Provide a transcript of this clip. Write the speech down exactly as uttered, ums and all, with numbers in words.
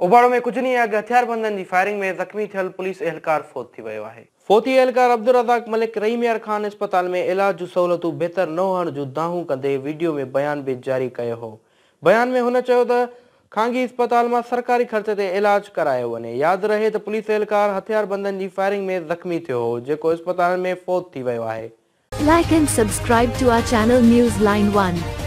उबाड़ो में कुछ नहीं अॻु हथियारबंदनि जी फायरिंग में ज़ख़्मी थियल पुलिस एहलकार फ़ौत थी वियो आहे। फ़ौती एहलकार अब्दुल रज़ाक मलिक रहीमयार खान अस्पताल में इलाज जूं सहूलियतूं बहितर न हुअण जूं दाहूं कंदे वीडियो में बयान भी जारी कयो हो। बयान में हुन चयो त खांगी अस्पताल में सरकारी ख़र्च ते इलाज करायो वञे। यादि रहे त पुलिस एहलकार हथियारबंदनि जी फायरिंग में ज़ख़्मी थियो हो, जेको अस्पताल में फ़ौत थी वियो आहे। Like and subscribe to our channel Newsline one.